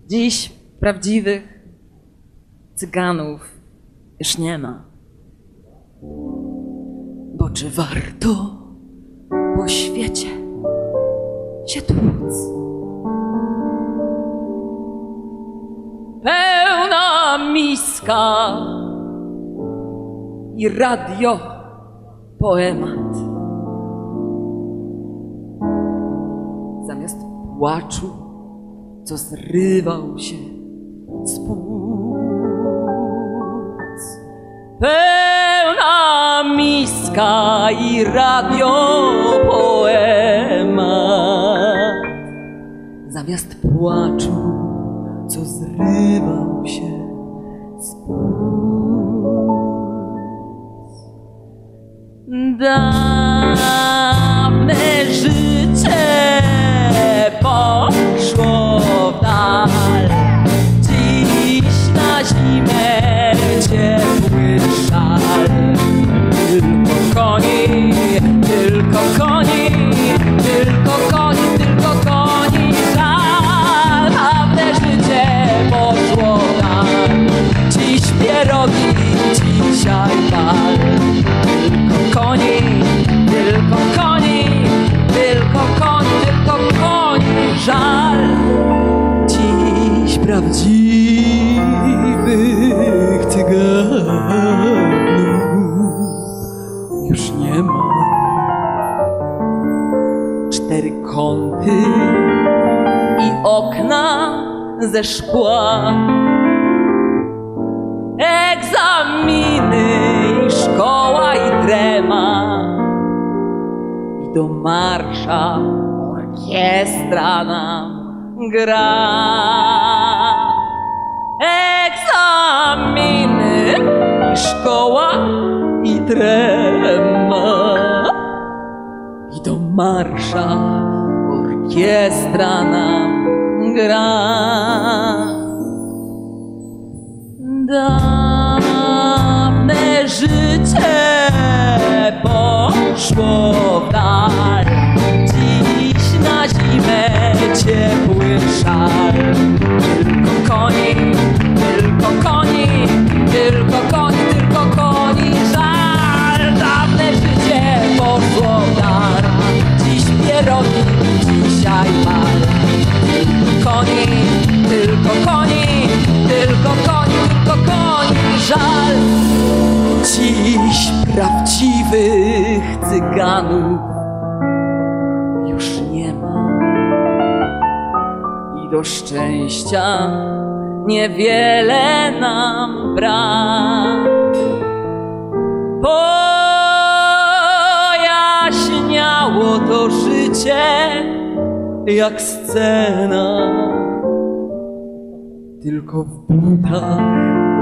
Dziś prawdziwych cyganów już nie ma. Bo czy warto po świecie się tłuc? Pełna miska i radio poemat. Zamiast płaczu, co zrywał się z płuc. Pełna miska i radio poemat. Zamiast płaczu, co zrywał się z płuc. Dawne życie poszło w dal. Dziś na zimę ciepły szal. Tylko koni, tylko koni, tylko koni, tylko koni żal. Dawne życie poszło w dal. Dziś pierogi, dzisiaj bal. Tylko koni, tylko koni, tylko koni, tylko koni żal. Dziś prawdziwych cyganów już nie ma. Cztery kąty i okna ze szkła. Egzaminy i szkoła i trema. I do marsza orkiestra nam gra. Egzaminy i szkoła i trema. I do marsza orkiestra nam gra. Dawne życie poszło w dal. Dziś na zimę ciepły szal. Tylko koni, tylko koni, tylko koni, tylko koni żal. Dawne życie poszło w dal. Dziś pierogi, dzisiaj bal. Tylko koni, tylko koni, tylko koni, tylko koni żal. Dziś prawdziwych cyganów już nie ma. I do szczęścia niewiele nam brak. Pojaśniało to życie jak scena. Tylko w butach